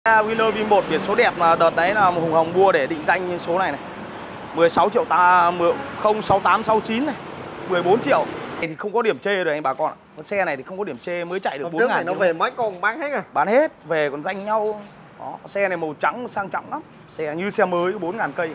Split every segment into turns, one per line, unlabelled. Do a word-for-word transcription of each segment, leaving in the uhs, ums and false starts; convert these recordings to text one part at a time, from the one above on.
Winner V một biển số đẹp mà đợt đấy là Hùng Hồng mua để định danh số này này. mười sáu triệu ta không sáu tám sáu chín này, mười bốn triệu. Thì không có điểm chê rồi anh bà con ạ. Con xe này thì không có điểm chê, mới chạy được bốn ngàn.
Nó về mấy con bán hết à?
Bán hết, về còn danh nhau. Đó, xe này màu trắng sang trọng lắm. Xe như xe mới bốn ngàn cây.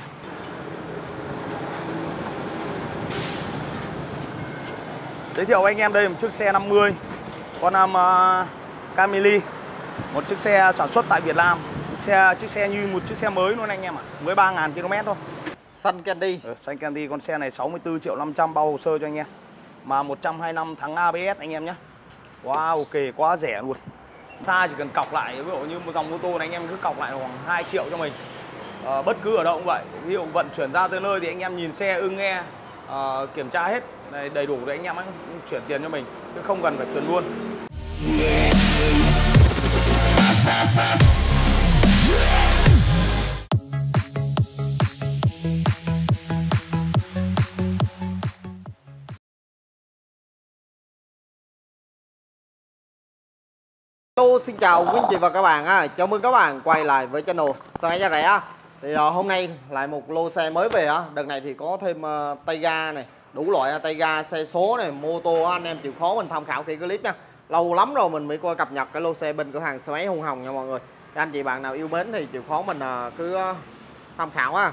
Giới thiệu anh em đây một chiếc xe năm mươi, con um, uh, Camry, một chiếc xe sản xuất tại Việt Nam. Xe chiếc xe như một chiếc xe mới luôn anh em ạ, à. Mới ba nghìn ki lô mét thôi.
Xanh Candy.
Ừ, xanh Candy, con xe này sáu mươi tư triệu năm trăm bao hồ sơ cho anh em. Mà một trăm hai mươi lăm tháng a bê ét anh em nhé. Wow, ok, quá rẻ luôn. Xa chỉ cần cọc lại, ví dụ như một dòng mô tô này anh em cứ cọc lại khoảng hai triệu cho mình. À, bất cứ ở đâu cũng vậy. Ví dụ vận chuyển ra tới nơi thì anh em nhìn xe ưng nghe, à, kiểm tra hết này, đầy đủ để anh em chuyển tiền cho mình, chứ không cần phải chuyển luôn.
Hello, xin chào quý anh chị và các bạn á, chào mừng các bạn quay lại với channel xe máy giá rẻ. Thì uh, hôm nay lại một lô xe mới về á, đợt này thì có thêm uh, tay ga này, đủ loại uh, tay ga, xe số này, mô tô, anh em chịu khó mình tham khảo kỹ clip nha. Lâu lắm rồi mình mới coi cập nhật cái lô xe bên cửa hàng xe máy Hùng Hồng nha mọi người. Các anh chị bạn nào yêu mến thì chịu khó mình uh, cứ uh, tham khảo á.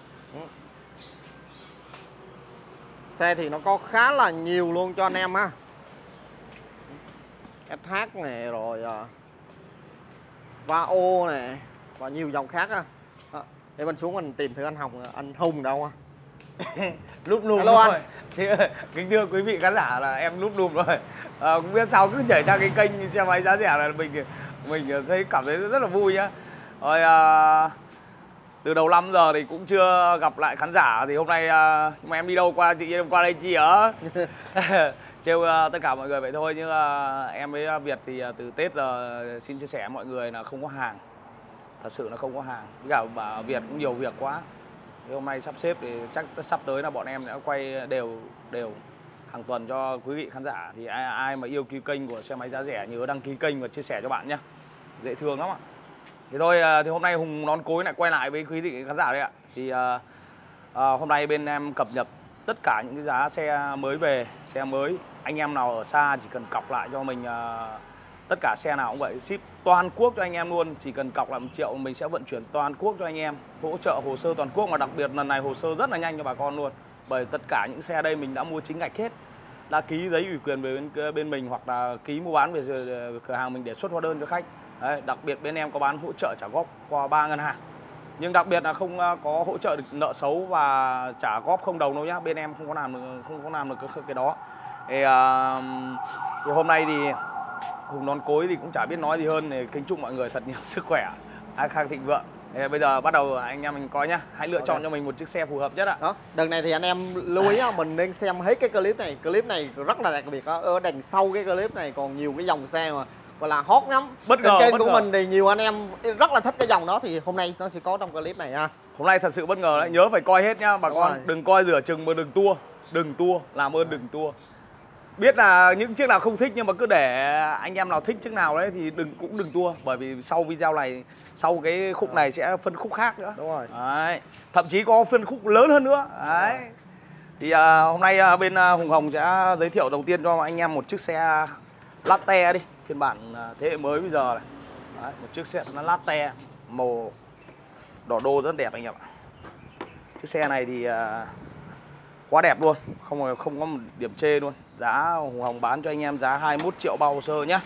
Xe thì nó có khá là nhiều luôn cho anh em ha. ét hát này rồi uh, Vario này và nhiều dòng khác á. À, để mình xuống mình tìm thử anh Hồng, anh Hùng đâu á.
Lúp lùm thôi. Thì, kính thưa quý vị khán giả là em lúp lùm rồi. À, không biết sao cứ nhảy ra cái kênh xe máy giá rẻ là mình mình thấy cảm thấy rất là vui nhá. Rồi à, từ đầu năm giờ thì cũng chưa gặp lại khán giả, thì hôm nay à, mà em đi đâu qua, tự nhiên em qua đây chi ở trêu uh, tất cả mọi người vậy thôi, nhưng uh, em với Việt thì uh, từ Tết giờ xin chia sẻ với mọi người là không có hàng, thật sự là không có hàng. Với cả bà Việt cũng nhiều việc quá, thì hôm nay sắp xếp thì chắc sắp tới là bọn em sẽ quay đều đều hàng tuần cho quý vị khán giả. Thì ai, ai mà yêu quý kênh của xe máy giá rẻ nhớ đăng ký kênh và chia sẻ cho bạn nhé, dễ thương lắm ạ. Thì thôi uh, thì hôm nay Hùng Nón Cối lại quay lại với quý vị khán giả đây ạ. Thì uh, uh, hôm nay bên em cập nhật tất cả những cái giá xe mới về, xe mới. Anh em nào ở xa chỉ cần cọc lại cho mình, uh, tất cả xe nào cũng vậy, ship toàn quốc cho anh em luôn. Chỉ cần cọc lại một triệu mình sẽ vận chuyển toàn quốc cho anh em, hỗ trợ hồ sơ toàn quốc. Mà đặc biệt lần này hồ sơ rất là nhanh cho bà con luôn, bởi tất cả những xe đây mình đã mua chính ngạch hết, đã ký giấy ủy quyền về bên, bên mình, hoặc là ký mua bán về cửa hàng mình để xuất hóa đơn cho khách. Đấy, đặc biệt bên em có bán hỗ trợ trả góp qua ba ngân hàng, nhưng đặc biệt là không có hỗ trợ được nợ xấu và trả góp không đồng đâu nhá. Bên em không có làm được, không có làm được cái, cái đó. Thì, uh, thì hôm nay thì Hùng Nón Cối thì cũng chả biết nói gì hơn, thì kính chúc mọi người thật nhiều sức khỏe, an khang thịnh vượng. Thì bây giờ bắt đầu anh em mình coi nhá, hãy lựa okay. chọn cho mình một chiếc xe phù hợp nhất ạ.
Đó, đợt này thì anh em lưu ý á, mình nên xem hết cái clip này. Clip này rất là đặc biệt á, ở đằng sau cái clip này còn nhiều cái dòng xe mà gọi là hot lắm.
Bất ngờ,
trên
bất
của
ngờ.
mình thì nhiều anh em rất là thích cái dòng đó, thì hôm nay nó sẽ có trong clip này ha.
Hôm nay thật sự bất ngờ đấy, nhớ phải coi hết nhá bà
Đúng
con,
rồi.
Đừng coi rửa chừng mà đừng tua, đừng tua, làm ơn đừng tua. Biết là những chiếc nào không thích, nhưng mà cứ để anh em nào thích chiếc nào đấy thì đừng cũng đừng tua, bởi vì sau video này, sau cái khúc này sẽ phân khúc khác nữa.
Đúng rồi.
Đấy, thậm chí có phân khúc lớn hơn nữa. Đấy. Thì uh, hôm nay uh, bên uh, Hùng Hồng sẽ giới thiệu đầu tiên cho anh em một chiếc xe Latte đi, phiên bản uh, thế hệ mới bây giờ này. Đấy, một chiếc xe nó Latte màu đỏ đô rất đẹp anh em ạ. Chiếc xe này thì uh, quá đẹp luôn, không không có một điểm chê luôn. Giá Hùng Hồng bán cho anh em giá hai mươi mốt triệu bao hồ sơ nhá.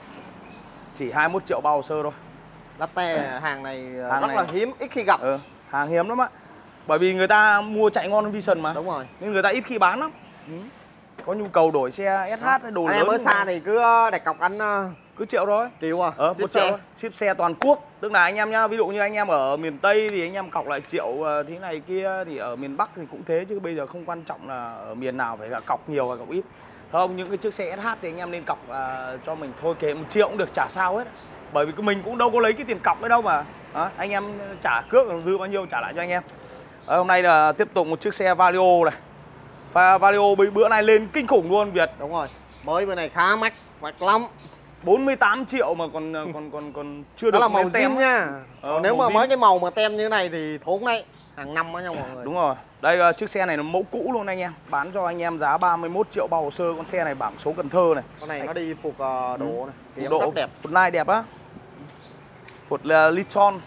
Chỉ hai mươi mốt triệu bao hồ sơ thôi.
Latte hàng này
hàng
rất
này,
là hiếm, ít khi gặp.
Ừ, hàng hiếm lắm á. Bởi vì người ta mua chạy ngon hơn Vision mà.
Đúng rồi.
Nên người ta ít khi bán lắm. Ừ. Có nhu cầu đổi xe ét hát hay đồ
anh
lớn.
Em ở xa thì cứ đặt cọc anh
cứ triệu thôi.
Triệu à?
Ờ, một triệu thôi. Ship xe toàn quốc. Tức là anh em nhá, ví dụ như anh em ở miền Tây thì anh em cọc lại triệu thế này kia, thì ở miền Bắc thì cũng thế, chứ bây giờ không quan trọng là ở miền nào phải là cọc nhiều hay cọc ít. Không, những cái chiếc xe ét hát thì anh em nên cọc uh, cho mình thôi, kể một triệu cũng được, trả sao hết. Bởi vì mình cũng đâu có lấy cái tiền cọc đấy đâu mà. Đó, anh em trả cước dư bao nhiêu trả lại cho anh em. Ờ, hôm nay là tiếp tục một chiếc xe Vario này. Vario bữa nay lên kinh khủng luôn Việt.
Đúng rồi, mới bữa này khá mắc, mắc lắm.
bốn mươi tám triệu mà còn còn còn còn chưa được.
Đó là màu
tem
zin nha.
ờ,
nếu mà
zin.
mấy cái màu mà tem như này thì thốn đấy, hàng năm đó nha mọi người.
Đúng rồi. Đây chiếc xe này là mẫu cũ luôn anh em, bán cho anh em giá ba mươi mốt triệu bao hồ sơ. Con xe này bảng số Cần Thơ này.
Con này anh... nó đi phục uh, độ này,
phục độ
rất đẹp.
Phục nai đẹp á. Phục là Lichon.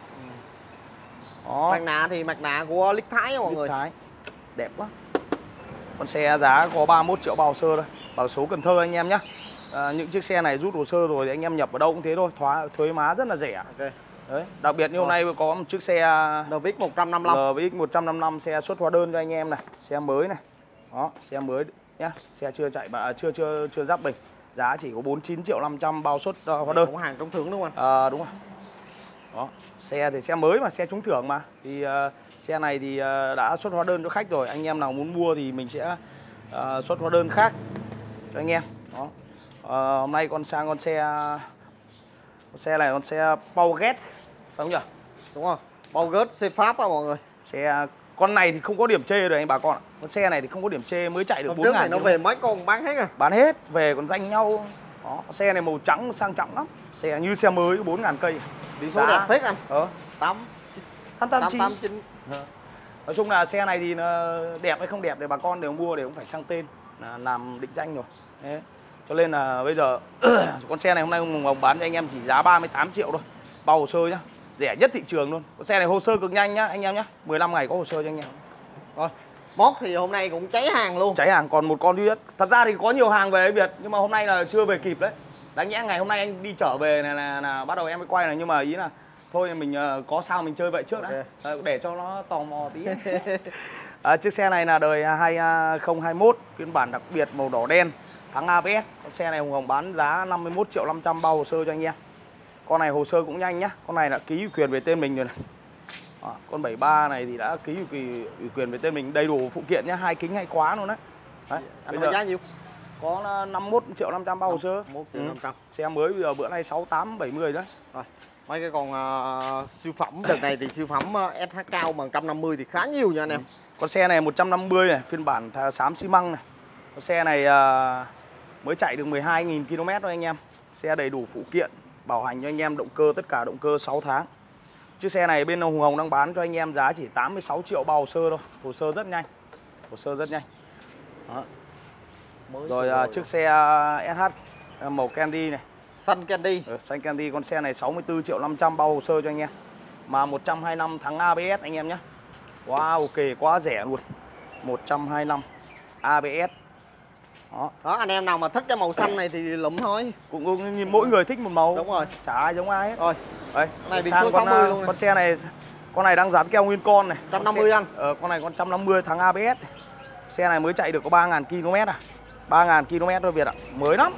Đó.
Mặt nạ thì mặt nạ của Lít Thái nha mọi người.
Thái. Đẹp quá. Con xe giá có ba mươi mốt triệu bao hồ sơ thôi, bảng số Cần Thơ anh em nhé. À, những chiếc xe này rút hồ sơ rồi thì anh em nhập ở đâu cũng thế thôi, thoá thuế má rất là rẻ. Okay. Đấy, đặc biệt như hôm nay có một chiếc xe
lờ vê ích một trăm năm mươi lăm.
lờ vê ích một trăm năm mươi lăm xe xuất hóa đơn cho anh em này, xe mới này. Đó, xe mới nhá, xe chưa chạy mà chưa chưa chưa giáp bình. Giá chỉ có bốn mươi chín triệu năm trăm bao xuất uh, hóa đơn.
Cũng hàng trúng thưởng đúng không anh?
À, đúng rồi. Đó, xe thì xe mới mà, xe trúng thưởng mà. Thì uh, xe này thì uh, đã xuất hóa đơn cho khách rồi, anh em nào muốn mua thì mình sẽ uh, xuất hóa đơn khác cho anh em. Đó. Uh, hôm nay con sang con xe con xe này con xe Peugeot phải không nhỉ?
Đúng rồi, Peugeot xe Pháp á mọi người.
Xe con này thì không có điểm chê rồi anh bà con ạ. Con xe này thì không có điểm chê, mới chạy được bốn
ngàn.
ngàn.
Nó về mấy con bán hết à?
Bán hết, về còn danh nhau. Đó, xe này màu trắng sang trọng lắm. Xe như xe mới bốn ngàn cây.
Biển số đẹp phết anh.
Ờ.
tám
tám chín. Nói chung là xe này thì nó đẹp hay không đẹp thì bà con đều mua, đều cũng phải sang tên là làm định danh rồi. Thế. Cho nên là bây giờ con xe này hôm nay Hùng Hồng bán cho anh em chỉ giá ba mươi tám triệu thôi, bao hồ sơ nhá, rẻ nhất thị trường luôn. Con xe này hồ sơ cực nhanh nhá anh em nhá, mười lăm ngày có hồ sơ cho anh em.
Rồi, mốt thì hôm nay cũng cháy hàng luôn.
Cháy hàng còn một con duy nhất. Thật ra thì có nhiều hàng về Việt nhưng mà hôm nay là chưa về kịp đấy. Đáng nhẽ ngày hôm nay anh đi trở về này là, là bắt đầu em mới quay này, nhưng mà ý là thôi mình uh, có sao mình chơi vậy trước đã, okay. uh, để cho nó tò mò tí. À, chiếc xe này là đời hai không hai mốt, phiên bản đặc biệt màu đỏ đen, thắng a bê ét. Con xe này Hùng Hồng bán giá năm mươi mốt triệu năm trăm bao hồ sơ cho anh em. Con này hồ sơ cũng nhanh nhá, con này đã ký ủy quyền về tên mình rồi này. À, con bảy ba này thì đã ký ủy, ủy quyền về tên mình, đầy đủ phụ kiện nhá, hai kính hai khóa luôn đấy. Đấy,
anh bây giờ giá nhiêu?
Có năm mươi mốt triệu năm trăm bao hồ sơ.
năm mươi mốt triệu năm trăm.
Xe mới bây giờ bữa nay sáu tám bảy mươi đấy.
Rồi. Mấy cái con uh, siêu phẩm đợt này thì siêu phẩm uh, ét hát cao bằng một trăm năm mươi thì khá nhiều nha anh em.
Ừ. Con xe này một trăm năm mươi này, phiên bản xám xi măng này. Con xe này uh, mới chạy được mười hai nghìn ki lô mét thôi anh em. Xe đầy đủ phụ kiện, bảo hành cho anh em, động cơ tất cả động cơ sáu tháng. Chiếc xe này bên Hùng Hồng đang bán cho anh em giá chỉ tám mươi sáu triệu bao hồ sơ thôi. Hồ sơ rất nhanh. Hồ sơ rất nhanh. Đó. Mới rồi, rồi chiếc xe ét hát màu candy này,
xanh candy.
Ừ, xanh candy, con xe này sáu mươi tư triệu năm trăm bao hồ sơ cho anh em. Mà một trăm hai mươi lăm thắng a bê ét anh em nhé. Wow, ok, quá rẻ luôn. một trăm hai mươi lăm a bê ét. Đó.
Đó, anh em nào mà thích cái màu xanh này thì lụm thôi.
Cũng, cũng mỗi người thích một màu.
Đúng rồi.
Chả ai giống ai hết.
Rồi.
Đây,
này biển số sáu mươi
con,
luôn này.
Con xe này con này đang dán keo nguyên con này.
một trăm năm mươi
xe,
anh.
Ờ, con này con một trăm năm mươi thắng a bê ét. Xe này mới chạy được có ba nghìn ki lô mét à. ba nghìn ki lô mét thôi Việt ạ. Mới lắm.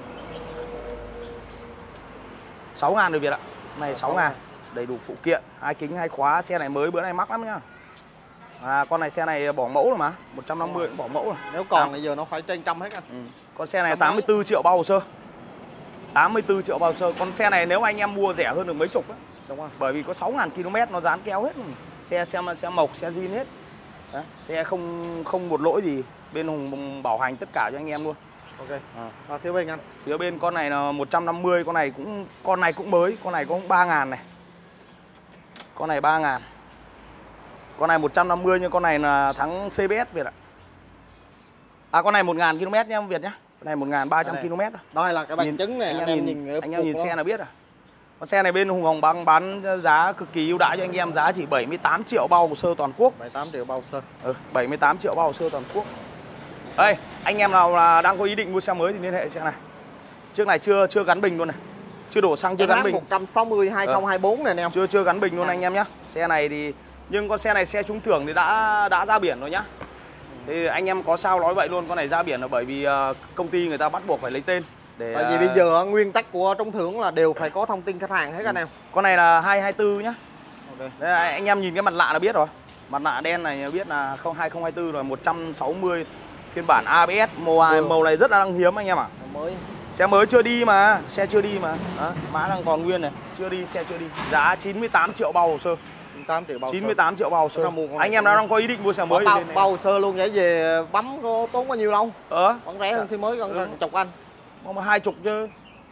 sáu nghìn rồi Việt ạ. Này sáu nghìn. Đầy đủ phụ kiện, hai kính hai khóa, xe này mới bữa nay mắc lắm nhá. À, con này xe này bỏ mẫu rồi mà, một trăm năm mươi cũng bỏ mẫu rồi.
Nếu còn bây giờ nó phải trên trăm hết anh.
Ừ. Con xe này tám mươi tư triệu bao hồ sơ. tám mươi tư triệu bao hồ sơ. Con xe này nếu anh em mua rẻ hơn được mấy chục á.
Đúng rồi.
Bởi vì có sáu nghìn ki lô mét nó dán keo hết. Xe xe xe mộc, xe zin hết. Đấy, xe không không một lỗi gì, bên Hùng bảo hành tất cả cho anh em luôn.
Ok. À. À, phía bên anh.
Phía bên con này là một trăm năm mươi, con này cũng con này cũng mới, con này cũng ba nghìn này. Con này ba nghìn. Con này một trăm năm mươi nhưng con này là thắng xê bê ét Việt ạ. À, con này một nghìn ki lô mét nhá Việt nhá. Con này một nghìn ba trăm ki lô mét.
Đây là cái bằng chứng này,
anh,
anh
em
em
nhìn,
nhìn
anh em nhìn
đó.
xe là biết à. Con xe này bên Hùng Hồng bán bán giá cực kỳ ưu đãi cho anh em, giá chỉ bảy mươi tám triệu bao hồ sơ toàn quốc.
bảy mươi tám triệu bao hồ sơ.
Ừ, bảy mươi tám triệu bao hồ sơ toàn quốc. Đây, anh em nào là đang có ý định mua xe mới thì liên hệ xe này. Chiếc này chưa chưa gắn bình luôn này. Chưa đổ xăng, chưa gắn bình.
một trăm sáu mươi hai không hai bốn này anh em.
Chưa chưa gắn bình luôn à. Anh em nhá. Xe này thì nhưng con xe này xe trúng thưởng thì đã đã ra biển rồi nhá. Thì anh em có sao nói vậy luôn, con này ra biển là bởi vì uh, công ty người ta bắt buộc phải lấy tên để
tại vì bây giờ nguyên tắc của trúng thưởng là đều phải có thông tin khách hàng hết ừ. Anh em.
Con này là hai hai tư nhá. Okay. Đây, anh em nhìn cái mặt lạ là biết rồi. Mặt nạ đen này biết là không hai không hai tư rồi, một trăm sáu mươi phiên bản a bê ét, màu ừ. Màu này rất là đang hiếm anh em ạ. À. Mới. Xe mới chưa đi mà, xe chưa đi mà. Đó, mã đang còn nguyên này, chưa đi, xe chưa đi. Giá chín mươi tám triệu bao hồ sơ. chín mươi tám triệu bao hồ sơ. Anh em nào đang có ý định mua xe mới
bao, bao hồ sơ luôn, vậy về bấm có tốn bao nhiêu lâu?
Ờ.
Vẫn rẻ hơn xe mới gần ừ. Chục anh.
Mà hai chục chứ.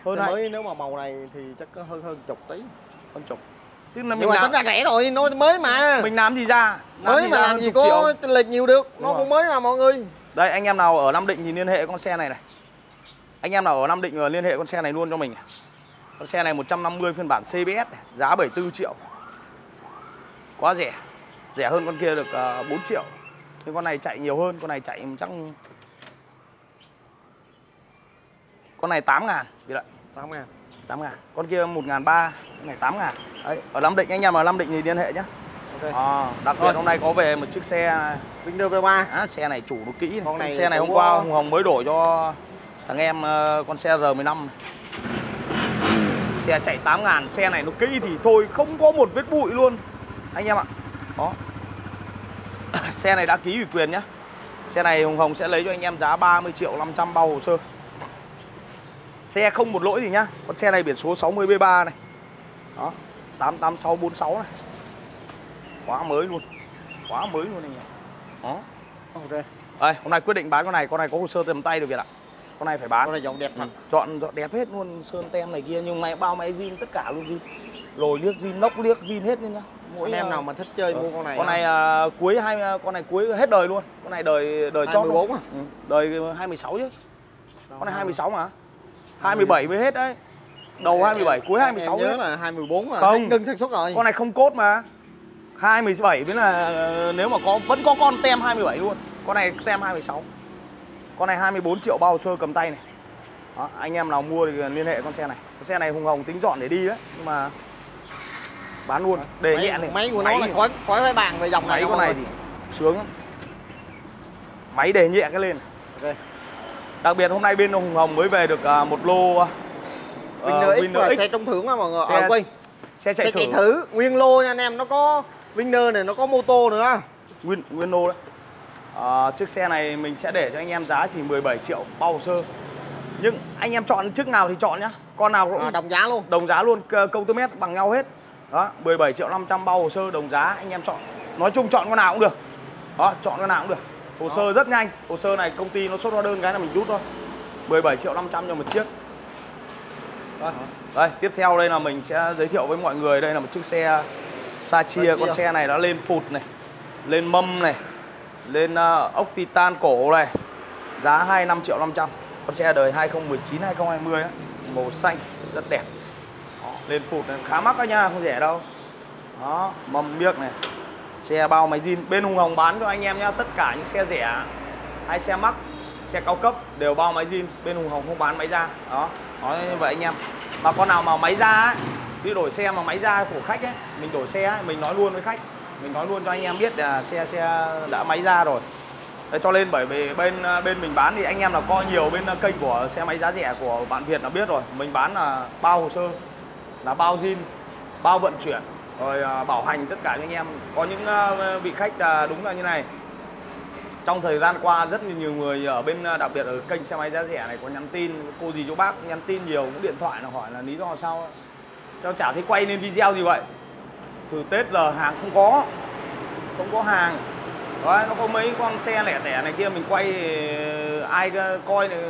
Hơn
xe
hai.
mới nếu mà màu này thì chắc có hơn hơn chục tí.
Hơn chục. Tức là
Nhưng
mình
mà
làm,
tính ra rẻ rồi, nó mới mà.
mình làm gì ra? Làm
mới
gì
mà
ra
làm
hơn
gì
chục
có
triệu.
lệch nhiều được.
Đúng
Nó
rồi.
cũng mới mà mọi người.
Đây anh em nào ở Nam Định thì liên hệ con xe này này. Anh em nào ở Nam Định liên hệ con xe này luôn cho mình. Con xe này một trăm năm mươi phiên bản xê bê ét này, giá bảy mươi tư triệu. Quá rẻ. Rẻ hơn con kia được uh, bốn triệu. Nhưng con này chạy nhiều hơn, con này chạy chắc con này tám ngàn gì đấy.
tám ngàn.
tám ngàn. Con kia một ngàn ba trăm, con này tám ngàn. Đấy, ở Nam Định anh em ở Nam Định thì liên hệ nhé.
Ok.
À, đặc biệt
Rồi.
hôm nay có về một chiếc xe
Winder vê ba.
à, xe này chủ nó kỹ này.
Con này
Xe này hôm
cũng
qua
có-
Hùng Hồng mới đổi cho thằng em uh, con xe R mười lăm này. Xe chạy tám ngàn, xe này nó kỹ thì thôi không có một vết bụi luôn anh em ạ. Đó. Xe này đã ký ủy quyền nhá. Xe này Hùng Hồng sẽ lấy cho anh em giá ba mươi triệu năm trăm bao hồ sơ. Xe không một lỗi gì nhá. Con xe này biển số sáu mươi B ba này. Đó, tám tám sáu bốn sáu này. Quá mới luôn. Quá mới luôn anh em. Đó.
Ok.
Đây, hôm nay quyết định bán con này, con này có hồ sơ tầm tay được Việt ạ. Con này phải bán.
Con này dòng đẹp thật.
Ừ. Chọn, chọn đẹp hết luôn, sơn tem này kia nhưng máy bao máy zin tất cả luôn zin. Rồi liếc zin, nóc liếc zin hết nha. Mỗi
Anh em
uh,
nào mà thích chơi
ờ,
mua con này.
Con này uh, cuối hai con này cuối hết đời luôn. Con này đời đời chót
hai mươi bốn à?
Ừ, đời hai mươi sáu chứ. Con này hai mươi sáu mà. hai mươi bảy mới hết đấy. Đầu hai mươi bảy, cuối hai mươi sáu.
Em nhớ là hai mươi bốn là
Không.
ngưng sản xuất rồi.
Con này không cốt mà. hai mươi bảy mới là uh, nếu mà có vẫn có con tem hai mươi bảy luôn. Con này tem hai mươi sáu. Con này hai mươi bốn triệu bao hồ sơ cầm tay này. Đó, anh em nào mua thì liên hệ con xe này. Con xe này Hùng Hồng tính dọn để đi đấy, nhưng mà bán luôn, đề
máy,
nhẹ này.
máy của nó là khói khói máy bàn về dòng này.
Máy con này thì sướng lắm. Máy đề nhẹ cái lên.
Ok.
Đặc biệt hôm nay bên Hùng Hồng mới về được uh, một lô uh,
Winder X
Winder
là
X.
xe trúng thưởng á mọi người.
Xe,
À, quên.
xe chạy
Xe
thử.
chạy thử nguyên lô nha anh em, nó có Winder này, nó có mô tô nữa.
Win, Windows đấy. À, chiếc xe này mình sẽ để cho anh em giá chỉ mười bảy triệu bao hồ sơ. Nhưng anh em chọn chiếc nào thì chọn nhá. Con nào cũng
À, đồng giá luôn.
đồng giá luôn, câu tư mét bằng nhau hết. Đó, mười bảy triệu năm trăm bao hồ sơ đồng giá, anh em chọn. Nói chung chọn con nào cũng được. Đó, chọn con nào cũng được. Hồ sơ rất nhanh. Hồ sơ này công ty nó xuất hóa đơn cái là mình rút thôi. mười bảy triệu năm trăm cho một chiếc.
Rồi.
Đây, tiếp theo đây là mình sẽ giới thiệu với mọi người, đây là một chiếc xe Sachia. Con xe này đã lên phụt này, lên mâm này, lên uh, ốc titan cổ này. Giá hai mươi lăm triệu năm trăm. Con xe đời hai không một chín hai không hai không á, màu xanh rất đẹp. Đó, lên phụt này khá mắc đó nha, không rẻ đâu. Đó, mâm miếc này. Xe bao máy zin, bên Hùng Hồng bán cho anh em nhá, tất cả những xe rẻ hay xe mắc, xe cao cấp đều bao máy zin, bên Hùng Hồng không bán máy ra. Đó, nói như vậy anh em. Mà con nào mà máy ra ấy, đi đổi xe mà máy ra của khách ấy, mình đổi xe ấy, mình nói luôn với khách, mình nói luôn cho anh em biết là xe xe đã máy ra rồi. Đấy, cho nên bởi vì bên bên mình bán thì anh em là coi nhiều bên kênh của xe máy giá rẻ của bạn Việt là biết rồi, mình bán là bao hồ sơ, là bao zin, bao vận chuyển, rồi bảo hành tất cả cho anh em. Có những vị khách là đúng là như này. Trong thời gian qua rất nhiều người ở bên, đặc biệt ở kênh xe máy giá rẻ này có nhắn tin, cô dì chú bác nhắn tin nhiều, cũng điện thoại là hỏi là lý do sao sao chả thấy quay lên video gì vậy. Từ Tết giờ hàng không có, không có hàng. Đấy, nó có mấy con xe lẻ tẻ này kia mình quay ai coi này,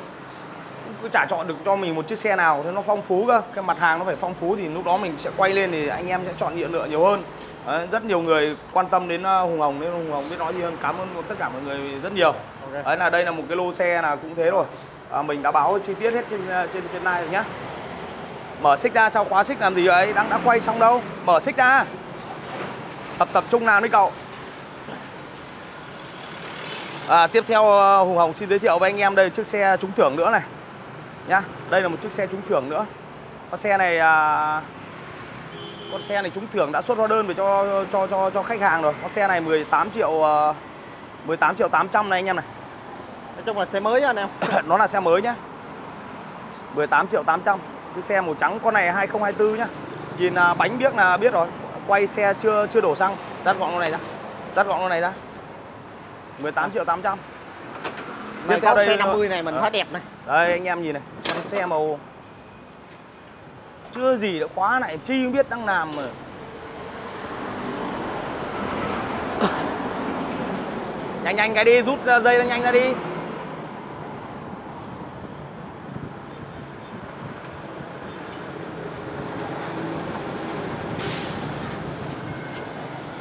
cứ chả chọn được cho mình một chiếc xe nào thì nó phong phú cơ. Cái mặt hàng nó phải phong phú thì lúc đó mình sẽ quay lên thì anh em sẽ chọn lựa nhiều hơn. Đấy, rất nhiều người quan tâm đến Hùng Hồng nên Hùng Hồng biết nói gì hơn. Cảm ơn tất cả mọi người rất nhiều. Okay. Đấy là đây là một cái lô xe là cũng thế rồi. À, mình đã báo chi tiết hết trên trên trên này rồi nhá. Mở xích ra, sao khóa xích làm gì vậy? Đang đã quay xong đâu. Mở xích ra. Tập tập trung nào đấy cậu. À, tiếp theo Hùng Hồng xin giới thiệu với anh em đây chiếc xe trúng thưởng nữa này nhá. Đây là một chiếc xe trúng thưởng nữa. Con xe này à, con xe này trúng thưởng đã xuất hóa đơn về cho cho cho cho khách hàng rồi. Con xe này mười tám triệu mười tám triệu tám trăm này anh em này.
Nói chung là xe mới anh em.
Nó là xe mới nhá. mười tám triệu tám trăm. Chiếc xe màu trắng, con này hai không hai tư nhá. Nhìn à, bánh biếc là biết rồi. Quay xe chưa chưa đổ xăng. Tắt gọn con này ra. Tắt gọn con này ra. mười tám triệu tám trăm.
Tiếp theo đây xe năm mươi này mình thấy đẹp này.
Đây anh em nhìn này, con xe màu chưa gì đã khóa lại chi không biết đang làm mà. Nhanh nhanh cái đi, rút dây ra nhanh ra đi.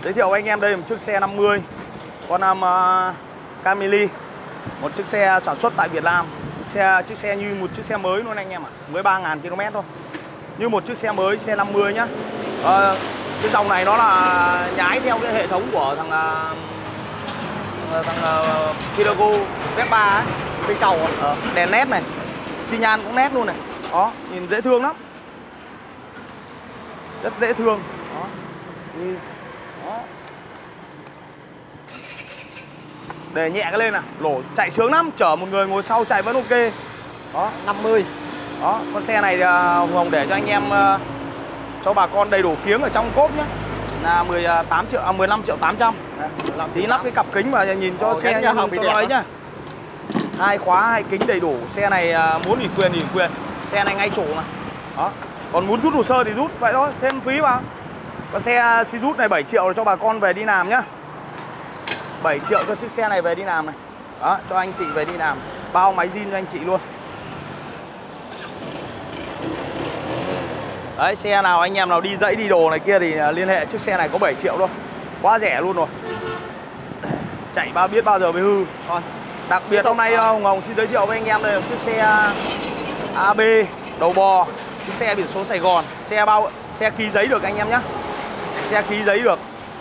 Giới thiệu với anh em đây là một chiếc xe năm mươi con um, uh, Camry, một chiếc xe sản xuất tại Việt Nam. Xe chiếc xe như một chiếc xe mới luôn anh em ạ, mới ba nghìn ki lô mét thôi, như một chiếc xe mới, xe năm mươi nhá. À, cái dòng này nó là nhái theo cái hệ thống của thằng uh, thằng uh, Pidago Vespa ấy,
bên cầu à?
ờ, đèn led này, xi nhan cũng nét luôn này, đó nhìn dễ thương lắm, rất dễ thương, đó. Đó. Để nhẹ cái lên nào, lỗ chạy sướng lắm, chở một người ngồi sau chạy vẫn ok. Đó,
năm mươi.
Đó, con xe này uh, Hồng để cho anh em uh, cho bà con đầy đủ kiếng ở trong cốp nhé. Là mười tám triệu, à, mười lăm triệu tám trăm. Tí lắp cái cặp kính và nhìn cho
Ồ,
xe cho nó ấy nhá. Hai khóa, hai kính đầy đủ. Xe này uh, muốn ủy quyền thì ủy quyền. Xe này ngay chủ mà. Đó. Còn muốn rút hồ sơ thì rút vậy thôi, thêm phí vào. Con xe xi rút này bảy triệu cho bà con về đi làm nhá. bảy triệu cho chiếc xe này về đi làm này. Đó, cho anh chị về đi làm. Bao máy zin cho anh chị luôn. Đấy, xe nào anh em nào đi dãy đi đồ này kia thì liên hệ, chiếc xe này có bảy triệu thôi. Quá rẻ luôn rồi. Chạy bao biết bao giờ mới hư. Rồi. Đặc biệt hôm nay Hồng Hồng xin giới thiệu với anh em đây là chiếc xe a bê đầu bò, chiếc xe biển số Sài Gòn, xe bao xe ký giấy được anh em nhé. Xe ký giấy được.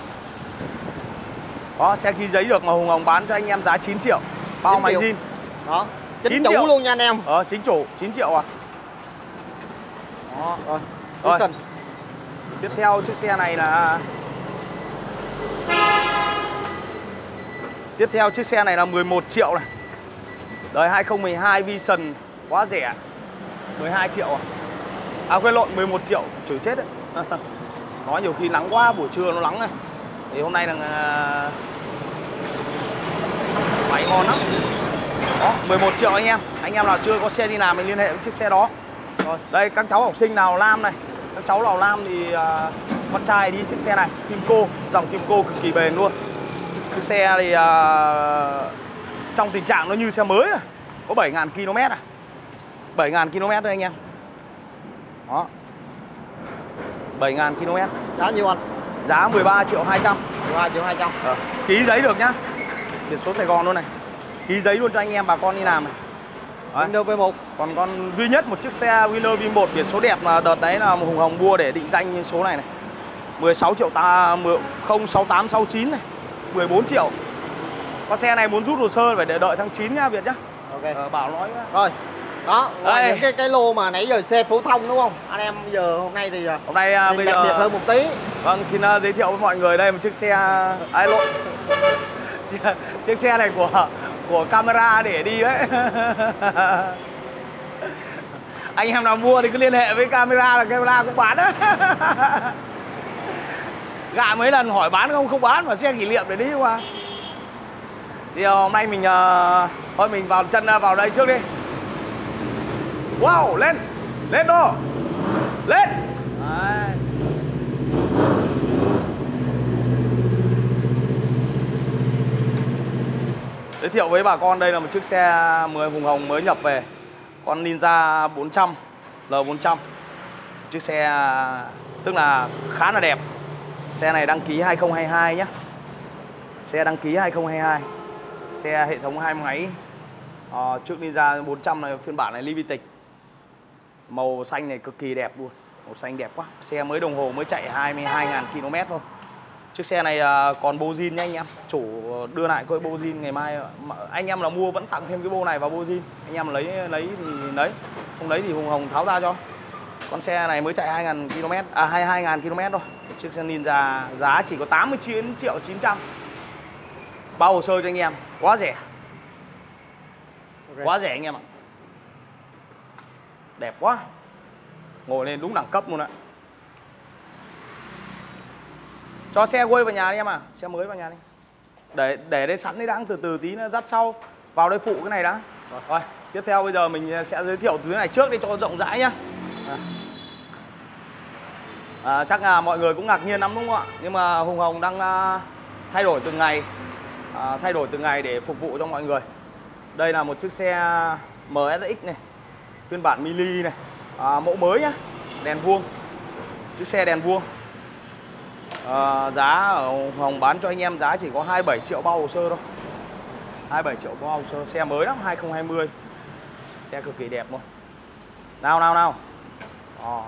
Đó, xe ký giấy được mà Hồng Hồng bán cho anh em giá chín triệu. Bao máy zin.
Đó, chính chủ triệu luôn nha anh em.
Ờ, chính chủ, chín triệu à. Đó.
Rồi.
Rồi. Tiếp theo chiếc xe này là Tiếp theo chiếc xe này là mười một triệu này. Đời hai không một hai Vision, quá rẻ. mười hai triệu à. À quên lộn, mười một triệu, chửi chết đấy. Nói nhiều khi nắng quá, buổi trưa nó nắng này. Thì hôm nay là máy ngon lắm. Đó, mười một triệu anh em. Anh em nào chưa có xe đi làm mình liên hệ với chiếc xe đó. Rồi, đây các cháu học sinh nào Lam này, các cháu nào Lam thì uh, con trai đi chiếc xe này, Kimco, dòng Kimco cực kỳ bền luôn. Chiếc xe thì uh, trong tình trạng nó như xe mới này, có bảy nghìn ki lô mét à, bảy nghìn ki lô mét thôi anh em. Đó, bảy nghìn ki lô mét.
Giá nhiêu anh?
Giá mười ba triệu hai trăm.
mười ba triệu hai trăm.
Ờ, ký giấy được nhá, biển số Sài Gòn luôn này, ký giấy luôn cho anh em bà con đi làm này.
Windows vê một.
Còn con duy nhất một chiếc xe Winner vê một biển số đẹp mà đợt đấy là Hồng Hồng mua để định danh số này này. mười sáu triệu ta không sáu tám sáu chín này, mười bốn triệu. Con xe này muốn rút hồ sơ phải để đợi tháng chín nha Việt nhá.
Ok.
Ờ, bảo nói quá.
Rồi. Đó, là những cái cái lô mà nãy giờ xe phổ thông đúng không? Anh em giờ hôm nay thì
hôm nay uh, bây giờ
đẹp hơn một tí.
Vâng, xin uh, giới thiệu với mọi người đây một chiếc xe ai lộn. Chiếc xe này của của camera để đi đấy. Anh em nào mua thì cứ liên hệ với camera, là camera cũng bán đó. Gạ mấy lần hỏi bán không, không bán, mà xe kỷ niệm để đi qua. Thì hôm nay mình uh, thôi mình vào chân uh, vào đây trước đi. Wow, lên, lên đô, lên. Đấy. Giới thiệu với bà con đây là một chiếc xe mười Hùng Hồng mới nhập về, con Ninja bốn trăm, L bốn trăm. Chiếc xe tức là khá là đẹp. Xe này đăng ký hai không hai hai nhé. Xe đăng ký hai không hai hai. Xe hệ thống hai máy. à, Trước Ninja bốn trăm này, phiên bản này limited. Màu xanh này cực kỳ đẹp luôn. Màu xanh đẹp quá. Xe mới đồng hồ mới chạy hai mươi hai nghìn ki lô mét thôi. Chiếc xe này còn bô zin nha anh em. Chủ đưa lại coi bô zin, ngày mai anh em là mua vẫn tặng thêm cái bô này vào bô zin. Anh em lấy lấy thì lấy, không lấy thì Hùng Hồng tháo ra cho. Con xe này mới chạy hai nghìn ki lô mét, à hai mươi hai nghìn ki lô mét thôi. Chiếc xe Ninja giá chỉ có tám mươi chín triệu chín trăm. Bao hồ sơ cho anh em, quá rẻ. Okay. Quá rẻ anh em ạ. Đẹp quá. Ngồi lên đúng đẳng cấp luôn ạ. Cho xe quay vào nhà đi em à, xe mới vào nhà đi. Để để đây sẵn đấy đã, từ từ tí nữa dắt sau. Vào đây phụ cái này đã. Rồi, rồi. Tiếp theo bây giờ mình sẽ giới thiệu thứ này trước đi cho rộng rãi nhá. À. À, chắc là mọi người cũng ngạc nhiên lắm đúng không ạ? Nhưng mà Hùng Hồng đang uh, thay đổi từng ngày, uh, thay đổi từng ngày để phục vụ cho mọi người. Đây là một chiếc xe em ét ích này, phiên bản mini này, uh, mẫu mới nhá, đèn vuông, chiếc xe đèn vuông. à, giá ở Hồng bán cho anh em giá chỉ có hai mươi bảy triệu bao hồ sơ thôi. hai mươi bảy triệu bao hồ sơ, xe mới lắm, hai không hai không. Xe cực kỳ đẹp luôn. Nào nào nào. À.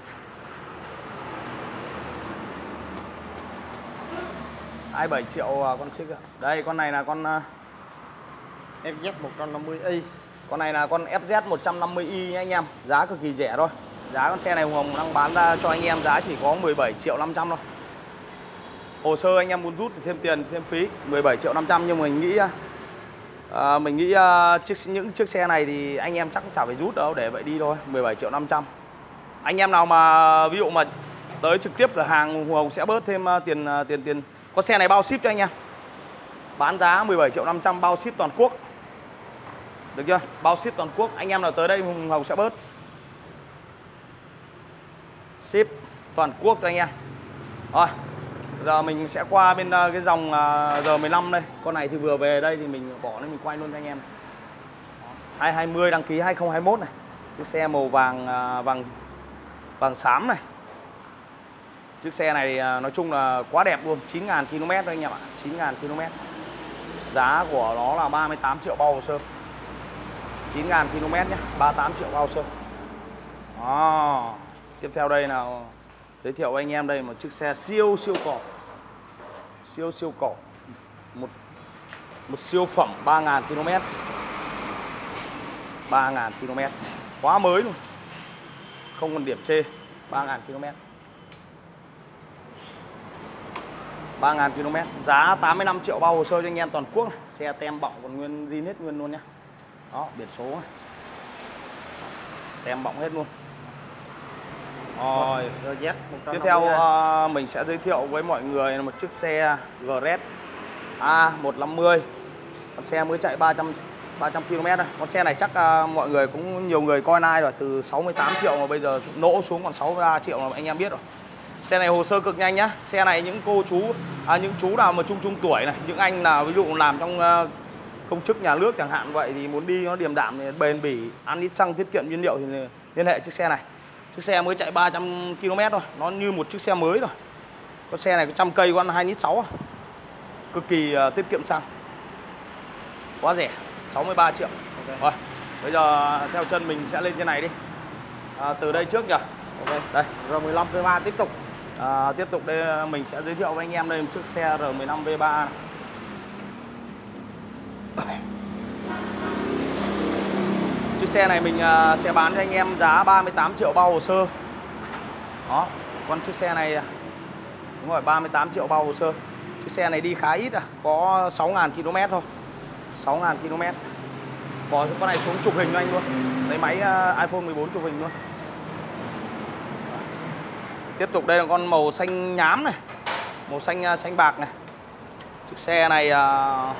hai mươi bảy triệu con chiếc. Đây con này là con
F Z một trăm năm mươi i.
Con này là con F Z một trăm năm mươi i nha anh em. Giá cực kỳ rẻ thôi. Giá con xe này Hồng đang bán ra cho anh em giá chỉ có mười bảy triệu năm trăm thôi. Hồ sơ anh em muốn rút thì thêm tiền, thêm phí mười bảy triệu năm trăm, nhưng mình nghĩ à, mình nghĩ à, chiếc những chiếc xe này thì anh em chắc chả phải rút đâu, để vậy đi thôi, mười bảy triệu năm trăm. Anh em nào mà ví dụ mà tới trực tiếp cửa hàng Hồng sẽ bớt thêm uh, tiền uh, tiền tiền. Con xe này bao ship cho anh em. Bán giá mười bảy triệu năm trăm bao ship toàn quốc. Được chưa? Bao ship toàn quốc. Anh em nào tới đây Hồng sẽ bớt. Ship toàn quốc cho anh em. Rồi, giờ mình sẽ qua bên uh, cái dòng uh, R mười lăm đây. Con này thì vừa về đây thì mình bỏ lên mình quay luôn cho anh em. hai hai không đăng ký hai không hai mốt này. Chiếc xe màu vàng uh, vàng vàng xám này. Chiếc xe này nói chung là quá đẹp luôn, chín nghìn ki lô mét thôi anh em ạ, chín nghìn ki lô mét. Giá của nó là ba mươi tám triệu bao hồ sơ. chín nghìn ki lô mét nhé, ba mươi tám triệu bao hồ sơ. Đó. Tiếp theo đây nào giới thiệu với anh em đây một chiếc xe siêu siêu cổ. Siêu siêu cổ. Một một siêu phẩm ba nghìn ki lô mét. ba nghìn ki lô mét. Quá mới luôn. Không còn điểm chê, ba nghìn ki lô mét. ba nghìn ki lô mét, giá tám mươi lăm triệu bao hồ sơ cho anh em toàn quốc này. Xe tem bọng còn nguyên zin hết nguyên luôn nhá. Đó, biển số này. Tem bọng hết luôn. Rồi, tiếp theo uh, mình sẽ giới thiệu với mọi người là một chiếc xe G R E D A một năm mươi. Con xe mới chạy ba trăm ki lô mét thôi. Con xe này chắc uh, mọi người cũng nhiều người coi like rồi, từ sáu mươi tám triệu mà bây giờ nỗ xuống còn sáu mươi ba triệu là anh em biết rồi. Xe này hồ sơ cực nhanh nhá. Xe này những cô chú à, những chú nào mà trung trung tuổi này, những anh nào ví dụ làm trong uh, công chức nhà nước chẳng hạn vậy thì muốn đi nó điềm đạm, bền bỉ, ăn ít xăng, tiết kiệm nhiên liệu thì liên hệ chiếc xe này. Chiếc xe mới chạy ba trăm ki lô mét thôi, nó như một chiếc xe mới rồi. Con xe này có trăm cây con hai lít sáu, cực kỳ uh, tiết kiệm xăng, quá rẻ, sáu mươi ba triệu. Okay. Rồi, bây giờ theo chân mình sẽ lên trên này đi. À, từ đây trước nhỉ. Ok, đây
R mười lăm V ba tiếp tục.
À, tiếp tục đây mình sẽ giới thiệu với anh em đây một chiếc xe R mười lăm V ba này. Chiếc xe này mình uh, sẽ bán cho anh em giá ba mươi tám triệu bao hồ sơ. Đó, con chiếc xe này đúng rồi, ba mươi tám triệu bao hồ sơ. Chiếc xe này đi khá ít à, có sáu nghìn ki lô mét thôi. sáu nghìn ki lô mét. Bỏ con này xuống chụp hình cho anh luôn. Lấy máy uh, iPhone mười bốn chụp hình luôn. Tiếp tục đây là con màu xanh nhám này, màu xanh xanh bạc này. Chiếc xe này uh...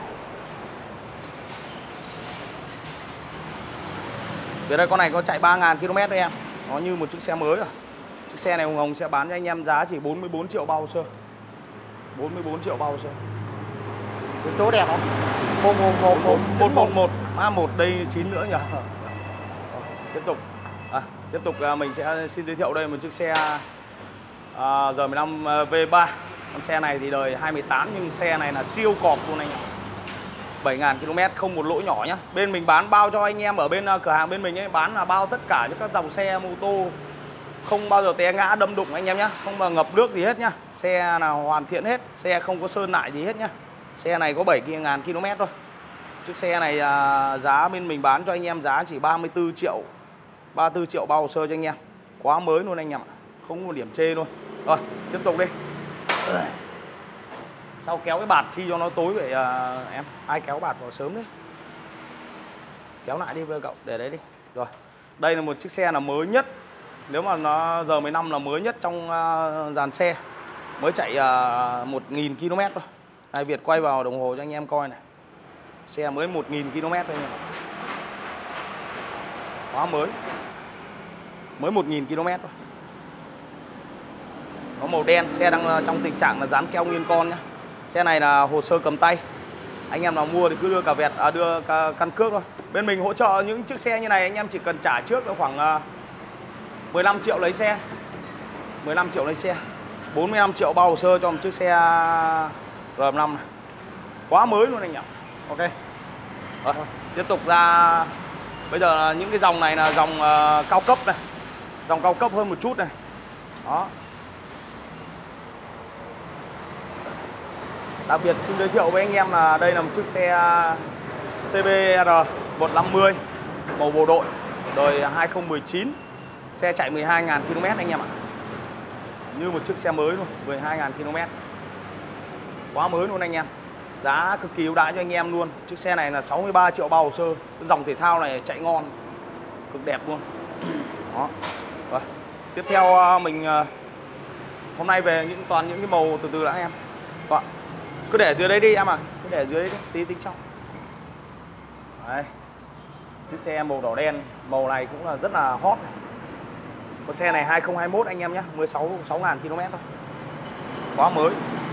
Về đây con này có chạy ba nghìn ki lô mét đấy em. Nó như một chiếc xe mới rồi. Chiếc xe này Hồng Hồng sẽ bán cho anh em giá chỉ bốn mươi bốn triệu bao hồ sơ. bốn mươi bốn triệu bao hồ sơ.
Cái số đẹp không? một một một một
một một một A một đây chín nữa nhỉ. Tiếp tục. À, tiếp tục mình sẽ xin giới thiệu đây một chiếc xe À, R mười lăm V ba. Con xe này thì đời hai mươi tám nhưng xe này là siêu cọp luôn anh ạ. bảy nghìn ki lô mét, không một lỗi nhỏ nhá. Bên mình bán bao cho anh em ở bên cửa hàng bên mình ấy, bán là bao tất cả cho các dòng xe mô tô, không bao giờ té ngã đâm đụng anh em nhá, không bao ngập nước gì hết nhá. Xe nào hoàn thiện hết, xe không có sơn lại gì hết nhá. Xe này có bảy nghìn ki lô mét thôi. Chiếc xe này à, giá bên mình bán cho anh em giá chỉ ba mươi tư triệu. ba mươi tư triệu bao hồ sơ cho anh em. Quá mới luôn anh em ạ. Không có điểm chê luôn. Rồi, tiếp tục đi. Sau kéo cái bạt chi cho nó tối vậy à, em. Ai kéo bạt vào sớm đấy. Kéo lại đi với cậu, để đấy đi. Rồi. Đây là một chiếc xe là mới nhất. Nếu mà nó R mười lăm là mới nhất trong uh, dàn xe. Mới chạy uh, một nghìn ki lô mét thôi. Đây, Việt quay vào đồng hồ cho anh em coi này. Xe mới một nghìn ki lô mét thôi. Quá mới. Mới một nghìn ki lô mét thôi. Nó màu đen, xe đang trong tình trạng là dán keo nguyên con nhá. Xe này là hồ sơ cầm tay. Anh em nào mua thì cứ đưa cả vẹt à, đưa cả căn cước thôi. Bên mình hỗ trợ những chiếc xe như này anh em chỉ cần trả trước khoảng uh, mười lăm triệu lấy xe. mười lăm triệu lấy xe. bốn mươi lăm triệu bao hồ sơ cho một chiếc xe R năm này. Quá mới luôn anh nhỉ.
Ok.
Rồi, tiếp tục ra bây giờ là những cái dòng này là dòng uh, cao cấp này. Dòng cao cấp hơn một chút này. Đó. Đặc biệt xin giới thiệu với anh em là đây là một chiếc xe xê bê R một năm mươi màu bộ đội, đời hai không một chín. Xe chạy mười hai nghìn ki lô mét anh em ạ. Như một chiếc xe mới luôn, mười hai nghìn ki lô mét. Quá mới luôn anh em. Giá cực kỳ ưu đãi cho anh em luôn. Chiếc xe này là sáu mươi ba triệu bao hồ sơ. Cái dòng thể thao này chạy ngon, cực đẹp luôn. Đó. Rồi. Tiếp theo mình hôm nay về những toàn những cái màu từ từ đã em. Đó. Cứ để dưới đấy đi em à, cứ để dưới đấy đi, tí tính xong. Đấy. Chiếc xe màu đỏ đen, màu này cũng là rất là hot này. Con xe này hai không hai mốt anh em nhé, mười sáu nghìn ki lô mét thôi. Quá mới.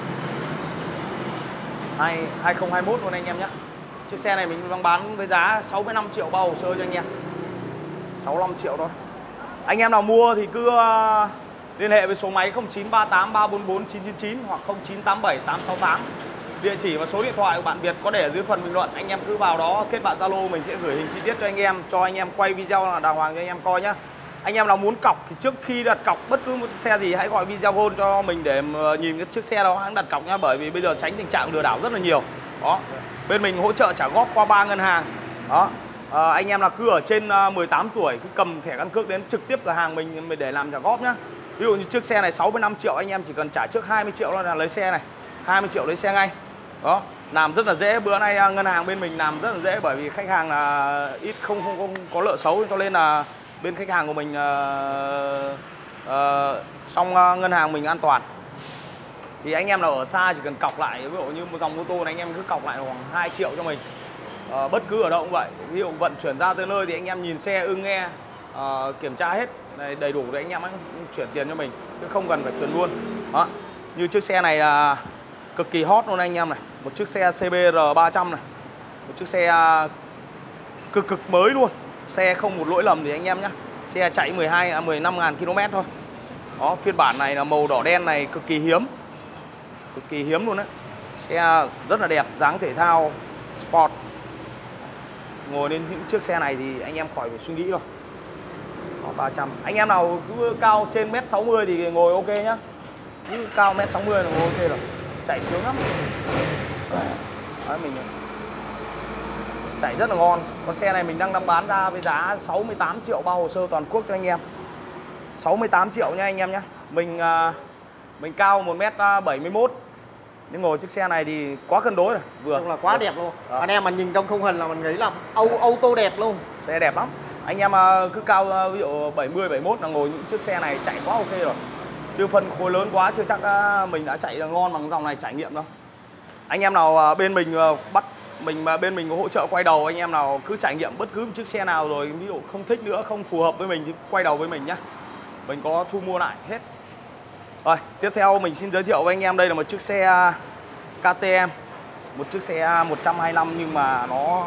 hai không hai mốt luôn anh em nhé. Chiếc xe này mình đang bán với giá sáu mươi lăm triệu bao hồ sơ cho anh em. sáu mươi lăm triệu thôi. Anh em nào mua thì cứ uh, liên hệ với số máy không chín ba tám ba bốn bốn chín chín chín hoặc không chín tám bảy tám sáu tám. Địa chỉ và số điện thoại của bạn Việt có để ở dưới phần bình luận. Anh em cứ vào đó kết bạn Zalo, mình sẽ gửi hình chi tiết cho anh em, cho anh em quay video là đàng hoàng cho anh em coi nhá. Anh em nào muốn cọc thì trước khi đặt cọc bất cứ một xe gì hãy gọi video call cho mình để nhìn cái chiếc xe đó hãng đặt cọc nhá, bởi vì bây giờ tránh tình trạng lừa đảo rất là nhiều. Đó. Bên mình hỗ trợ trả góp qua ba ngân hàng. Đó. À, anh em là cứ ở trên mười tám tuổi cứ cầm thẻ căn cước đến trực tiếp cửa hàng mình mình để làm trả góp nhá. Ví dụ như chiếc xe này sáu mươi lăm triệu, anh em chỉ cần trả trước hai mươi triệu là lấy xe này. hai mươi triệu lấy xe ngay. Đó, làm rất là dễ. Bữa nay ngân hàng bên mình làm rất là dễ, bởi vì khách hàng là ít không không, không có nợ xấu, cho nên là bên khách hàng của mình uh, uh, trong uh, ngân hàng mình an toàn. Thì anh em nào ở xa chỉ cần cọc lại, ví dụ như một dòng mô tô này anh em cứ cọc lại khoảng hai triệu cho mình. Uh, bất cứ ở đâu cũng vậy. Ví dụ vận chuyển ra tới nơi thì anh em nhìn xe ưng nghe, uh, kiểm tra hết này, đầy đủ thì anh em chuyển tiền cho mình, chứ không cần phải chuyển luôn. Đó. Như chiếc xe này là cực kỳ hot luôn anh em này. Một chiếc xe xê bê R ba trăm này. Một chiếc xe cực cực mới luôn. Xe không một lỗi lầm thì anh em nhé. Xe chạy mười hai mười lăm nghìn ki lô mét thôi. Đó, phiên bản này là màu đỏ đen này cực kỳ hiếm. Cực kỳ hiếm luôn đấy. Xe rất là đẹp, dáng thể thao sport. Ngồi lên những chiếc xe này thì anh em khỏi phải suy nghĩ rồi. Đó, ba trăm. Anh em nào cứ cao trên mét sáu mươi thì ngồi ok nhá. Cứ cao mét sáu mươi là ngồi ok rồi. Chạy sướng lắm. Đấy, mình chạy rất là ngon. Con xe này mình đang đang bán ra với giá sáu mươi tám triệu bao hồ sơ toàn quốc cho anh em. sáu mươi tám triệu nha anh em nhé. Mình mình cao một mét bảy mươi mốt. Nhưng ngồi chiếc xe này thì quá cân đối rồi, vừa.
Đúng là quá đẹp luôn. Đó. Anh em mà nhìn trong khung hình là mình nghĩ là ô tô đẹp luôn.
Xe đẹp lắm. Anh em cứ cao ví dụ bảy mươi bảy mươi mốt là ngồi những chiếc xe này chạy quá ok rồi. Chứ phân khối lớn quá chưa chắc mình đã chạy được ngon bằng dòng này trải nghiệm đâu. Anh em nào bên mình bắt mình mà bên mình có hỗ trợ quay đầu, anh em nào cứ trải nghiệm bất cứ một chiếc xe nào rồi ví dụ không thích nữa, không phù hợp với mình thì quay đầu với mình nhá. Mình có thu mua lại hết. Rồi, tiếp theo mình xin giới thiệu với anh em đây là một chiếc xe ca tê em. Một chiếc xe một trăm hai mươi lăm nhưng mà nó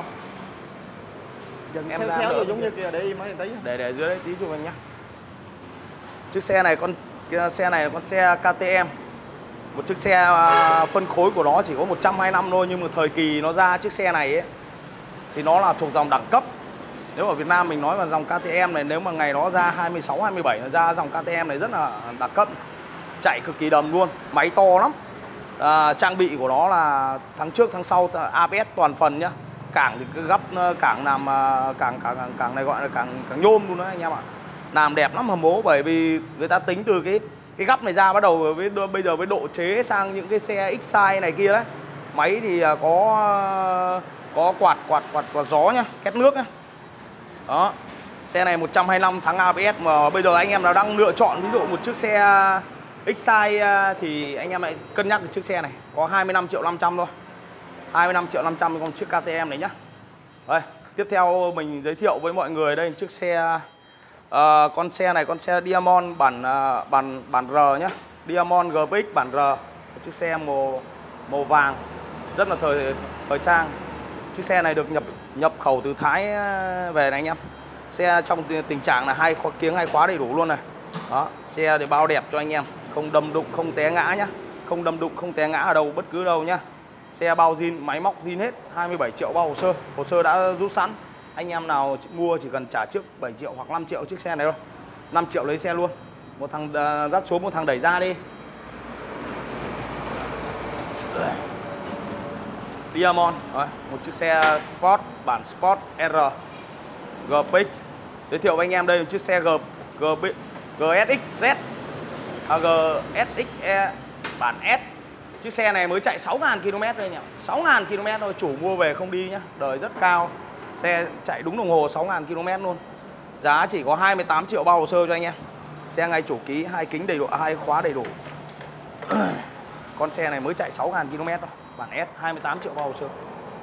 Dừng em xéo xéo giống như kia để im mấy tí.
Để để dưới đấy tí cho mình nhá. Chiếc xe này con cái xe này là con xe ca tê em. Một chiếc xe phân khối của nó chỉ có một trăm hai mươi lăm thôi, nhưng mà thời kỳ nó ra chiếc xe này ấy, thì nó là thuộc dòng đẳng cấp. Nếu ở Việt Nam mình nói là dòng ca tê em này, nếu mà ngày đó ra hai mươi sáu hai mươi bảy là ra dòng ca tê em này rất là đẳng cấp. Chạy cực kỳ đầm luôn, máy to lắm. À, trang bị của nó là tháng trước tháng sau a bê ét toàn phần nhá. Cảng thì cứ gấp cảng làm cảng cảng cảng này gọi là cảng cảng nhôm luôn đó anh em ạ. Làm đẹp lắm hầm bố, bởi vì người ta tính từ cái cái gắp này ra bắt đầu với bây giờ với độ chế sang những cái xe X-Size này kia đấy. Máy thì có có quạt quạt quạt quạt gió nhá, két nước nhá. Đó. Xe này một trăm hai mươi lăm thắng a bê ét, mà bây giờ anh em nào đang lựa chọn ví dụ một chiếc xe X-Size thì anh em hãy cân nhắc được chiếc xe này, có hai mươi lăm triệu năm trăm thôi. hai mươi lăm triệu năm trăm con chiếc ca tê em này nhá. Đây, tiếp theo mình giới thiệu với mọi người đây chiếc xe uh, con xe này con xe Diamond bản uh, bản bản R nhá. Diamond giê pê ích bản R. Một chiếc xe màu màu vàng rất là thời thời trang. Chiếc xe này được nhập nhập khẩu từ Thái về này anh em. Xe trong tình trạng là hai khóa kiếng hai khóa đầy đủ luôn này. Đó, xe để bao đẹp cho anh em, Không đâm đụng, không té ngã nhá. Không đâm đụng, không té ngã ở đâu, bất cứ đâu nhá. Xe bao zin, máy móc zin hết. Hai mươi bảy triệu bao hồ sơ. Hồ sơ đã rút sẵn. Anh em nào mua chỉ cần trả trước bảy triệu hoặc năm triệu chiếc xe này thôi. năm triệu lấy xe luôn. Một thằng uh, dắt số, một thằng đẩy ra đi. Diamond, rồi, một chiếc xe Sport, bản Sport R giê pê ích. Giới thiệu với anh em đây một chiếc xe G, G, giê ét ích Z à, giê ét ích E bản S. Chiếc xe này mới chạy sáu nghìn ki lô mét thôi nhỉ. sáu nghìn ki lô mét thôi, chủ mua về không đi nhá. Đời rất cao. Xe chạy đúng đồng hồ sáu nghìn ki lô mét luôn. Giá chỉ có hai mươi tám triệu bao hồ sơ cho anh em. Xe ngay chủ ký, hai kính đầy đủ, hai khóa đầy đủ. Con xe này mới chạy sáu nghìn ki lô mét thôi. Bản S hai mươi tám triệu bao hồ sơ.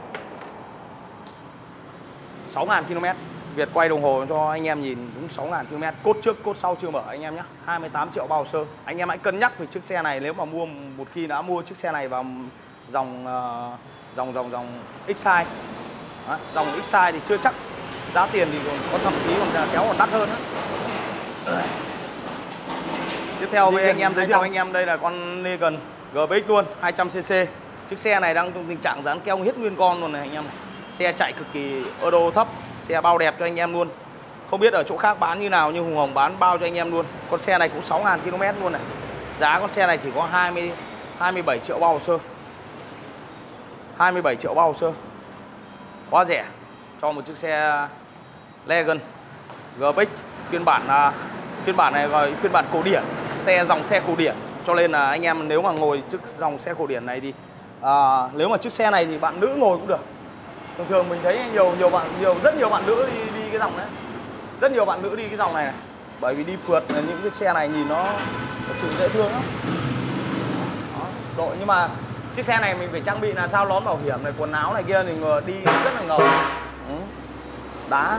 sáu nghìn ki lô mét. Việt quay đồng hồ cho anh em nhìn đúng sáu nghìn ki lô mét. Cốt trước, cốt sau chưa mở anh em nhé. hai mươi tám triệu bao hồ sơ. Anh em hãy cân nhắc về chiếc xe này. Nếu mà mua một khi đã mua chiếc xe này vào dòng uh, dòng dòng dòng X-Size. Đó, dòng X-Size thì chưa chắc. Giá tiền thì còn, còn thậm chí còn kéo còn đắt hơn đó. Tiếp theo với anh em giới thiệu anh em đây là con Negan giê pê ích luôn, hai trăm xê xê. Chiếc xe này đang trong tình trạng dán keo hết nguyên con luôn này anh em này. Xe chạy cực kỳ euro thấp, xe bao đẹp cho anh em luôn. Không biết ở chỗ khác bán như nào nhưng Hùng Hồng bán bao cho anh em luôn. Con xe này cũng sáu nghìn ki lô mét luôn này. Giá con xe này chỉ có hai mươi, hai mươi bảy triệu bao hồ sơ. hai mươi bảy triệu bao hồ sơ. Quá rẻ cho một chiếc xe Legend giê pê ích phiên bản uh, phiên bản này gọi phiên bản cổ điển, xe dòng xe cổ điển. Cho nên là anh em nếu mà ngồi chiếc dòng xe cổ điển này thì à, nếu mà chiếc xe này thì bạn nữ ngồi cũng được. Thường thường mình thấy nhiều nhiều bạn nhiều rất nhiều bạn nữ đi đi cái dòng đấy. Rất nhiều bạn nữ đi cái dòng này, này. Bởi vì đi phượt những cái xe này nhìn nó thật sự dễ thương lắm. Đó, độ nhưng mà chiếc xe này mình phải trang bị là sao nón bảo hiểm này, quần áo này kia thì đi rất là ngầu. Ừ. Đá.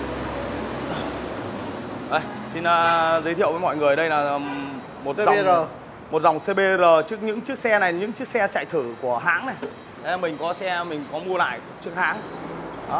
Đây, xin uh, giới thiệu với mọi người đây là um, một dòng một dòng xê bê rờ. Trước những chiếc xe này, những chiếc xe chạy thử của hãng này. Đây, mình có xe mình có mua lại chiếc hãng. Đó.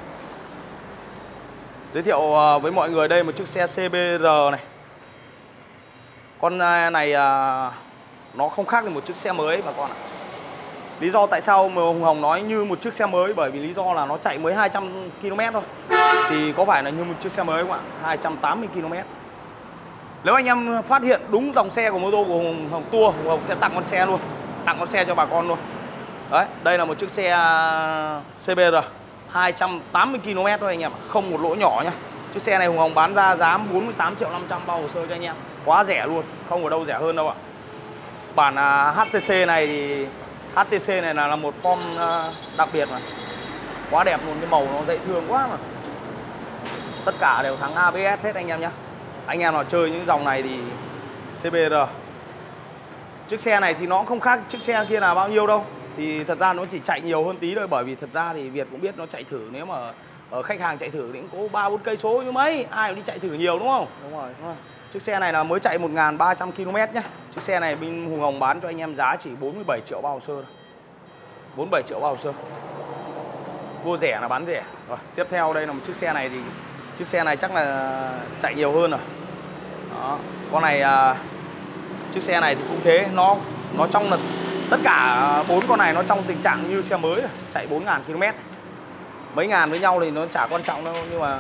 Giới thiệu uh, với mọi người đây một chiếc xe xê bê rờ này. Con uh, này uh, nó không khác gì một chiếc xe mới bà con ạ. Lý do tại sao mà Hùng Hồng nói như một chiếc xe mới bởi vì lý do là nó chạy mới hai trăm ki lô mét thôi. Thì có phải là như một chiếc xe mới không ạ? hai trăm tám mươi ki lô mét. Nếu anh em phát hiện đúng dòng xe của mô tô của Hùng Hồng Tour, Hùng Hồng sẽ tặng con xe luôn. Tặng con xe cho bà con luôn. Đấy, đây là một chiếc xe xê bê rờ hai trăm tám mươi ki lô mét thôi anh em ạ. Không một lỗ nhỏ nhá. Chiếc xe này Hùng Hồng bán ra giá bốn mươi tám triệu năm trăm bao hồ sơ cho anh em. Quá rẻ luôn, không có đâu rẻ hơn đâu ạ. Bản hát tê xê này thì hát tê xê này là, là một form đặc biệt mà. Quá đẹp luôn, cái màu nó dễ thương quá mà. Tất cả đều thắng a bê ét hết anh em nhé. Anh em nào chơi những dòng này thì xê bê rờ. Chiếc xe này thì nó không khác chiếc xe kia là bao nhiêu đâu. Thì thật ra nó chỉ chạy nhiều hơn tí thôi. Bởi vì thật ra thì Việt cũng biết nó chạy thử. Nếu mà ở khách hàng chạy thử thì cũng có ba bốn cây số như mấy. Ai cũng đi chạy thử nhiều đúng không? Đúng rồi, đúng rồi. Chiếc xe này là mới chạy một nghìn ba trăm ki lô mét nhé. Chiếc xe này bên Hùng Hồng bán cho anh em giá chỉ bốn mươi bảy triệu bao hồ sơ thôi. bốn mươi bảy triệu bao hồ sơ. Mua rẻ là bán rẻ. Rồi, tiếp theo đây là một chiếc xe này thì chiếc xe này chắc là chạy nhiều hơn rồi. Đó. Con này à, chiếc xe này thì cũng thế, nó nó trong là tất cả bốn con này nó trong tình trạng như xe mới rồi, chạy bốn nghìn ki lô mét. Mấy ngàn với nhau thì nó chả quan trọng đâu nhưng mà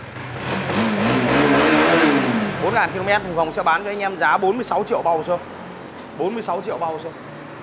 bốn nghìn ki lô mét Hùng Hồng sẽ bán cho anh em giá bốn mươi sáu triệu bao hồ sơ. bốn mươi sáu triệu bao hồ sơ.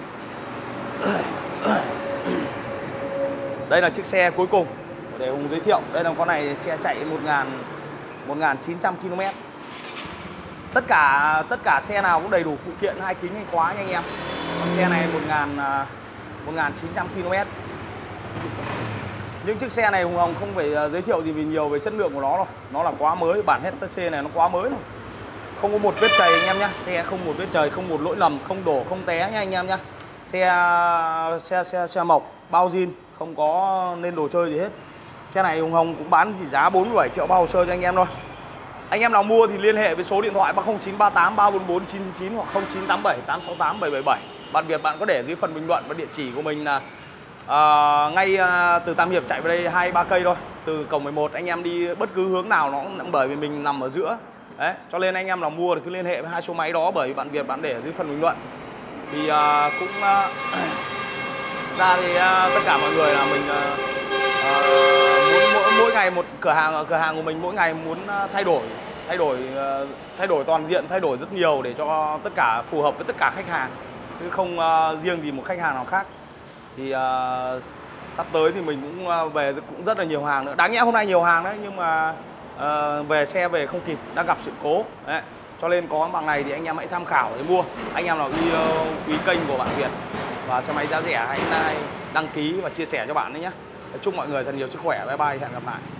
Đây là chiếc xe cuối cùng để Hùng giới thiệu. Đây là con này xe chạy một nghìn chín trăm ki lô mét. Tất cả tất cả xe nào cũng đầy đủ phụ kiện hai kính hai khóa nha anh em. Con xe này một nghìn chín trăm ki lô mét. Những chiếc xe này Hùng Hồng không phải giới thiệu gì vì nhiều về chất lượng của nó rồi. Nó là quá mới, bản hát tê xê này nó quá mới rồi. Không có một vết chày anh em nhé. Xe không một vết chày, không một lỗi lầm, không đổ, không té nha anh em nhé. Xe xe xe xe mộc, bao zin, không có nên đồ chơi gì hết. Xe này Hùng Hồng cũng bán chỉ giá bốn mươi bảy triệu bao hồ sơ cho anh em thôi. Anh em nào mua thì liên hệ với số điện thoại không chín ba tám ba bốn bốn chín chín hoặc không chín tám bảy tám sáu tám bảy bảy bảy. Bạn Việt bạn có để dưới phần bình luận và địa chỉ của mình là à, ngay à, từ Tam Hiệp chạy vào đây hai ba cây thôi. Từ cổng mười một anh em đi bất cứ hướng nào nó cũng bởi vì mình nằm ở giữa. Đấy, cho nên anh em nào mua thì cứ liên hệ với hai số máy đó, bởi vì bạn Việt bạn để ở dưới phần bình luận. Thì uh, cũng uh, ra thì uh, tất cả mọi người là mình uh, uh, muốn mỗi, mỗi ngày một cửa hàng cửa hàng của mình mỗi ngày muốn uh, thay đổi thay đổi uh, thay đổi toàn diện, thay đổi rất nhiều để cho tất cả phù hợp với tất cả khách hàng, chứ không uh, riêng gì một khách hàng nào khác. Thì uh, sắp tới thì mình cũng uh, về cũng rất là nhiều hàng nữa. Đáng nhẽ hôm nay nhiều hàng đấy, nhưng mà uh, về xe về không kịp, đã gặp sự cố đấy. Cho nên có bằng này thì anh em hãy tham khảo để mua. Anh em nào quý, uh, quý kênh của bạn Việt và xe máy giá rẻ hãy đăng ký và chia sẻ cho bạn đấy nhé. Chúc mọi người thật nhiều sức khỏe. Bye bye, hẹn gặp lại.